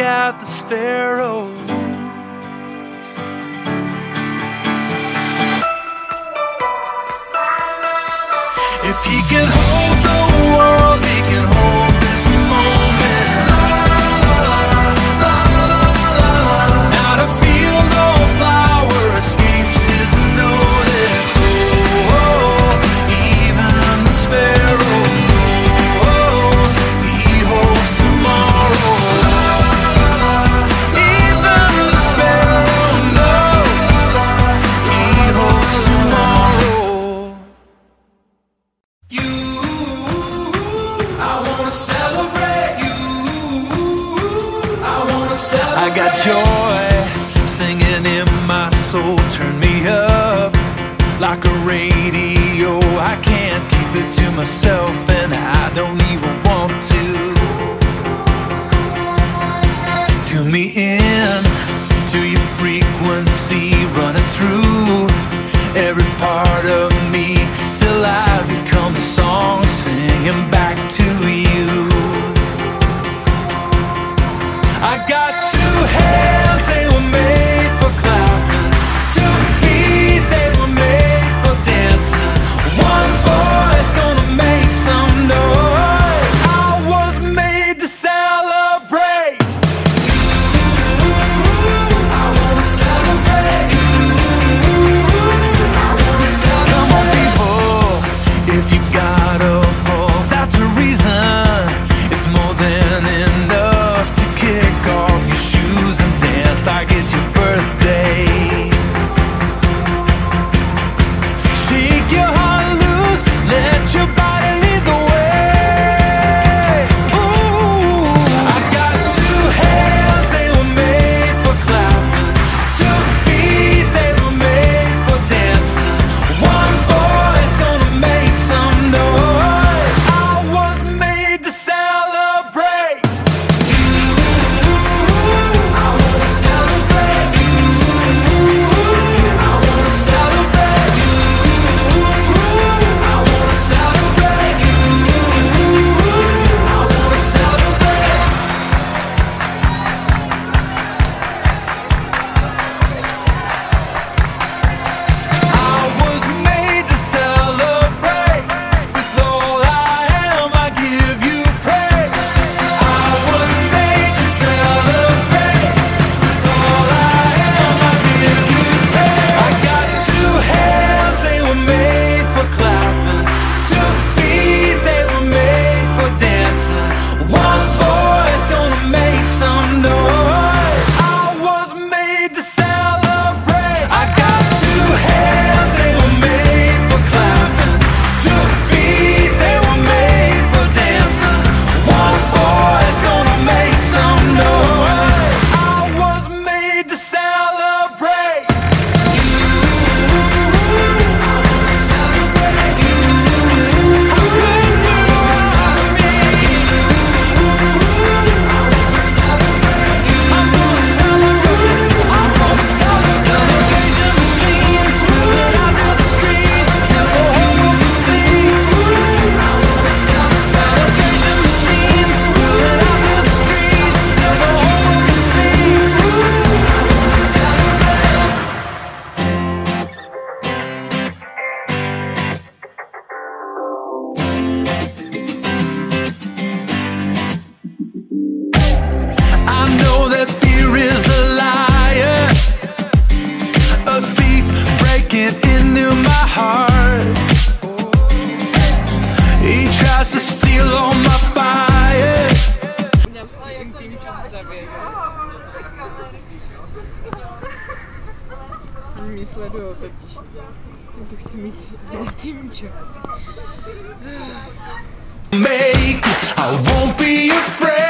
out the sparrow. If he can hold the world, he can hold this moment. Now to feel no flower escapes his notice. Oh, even the sparrow knows he holds tomorrow. Even the sparrow knows he holds tomorrow. I got joy singing in my soul. Turn me up like a radio. I can't keep it to myself, and I don't even want to. Tune me in to your frequency, running through every part of me till I become the song singing back to you. I got two hands, they were made for clapping. 2 feet, they were made for dancing. One voice gonna make some noise. I was made to celebrate. I wanna celebrate. I wanna celebrate. Come on, people, if you got a pulse, that's a reason. It's more than enough to kick off your shoes and dance like it's your birthday. Shake your heart loose, let your body lead the way. Ooh, I got 2 hands, they were made for clapping. 2 feet, they were made for dancing. One voice gonna make some noise. I was made to celebrate. To steal all my fire. Oni mě sledujou totiž. To chci mít intimčo. Make, I won't be afraid.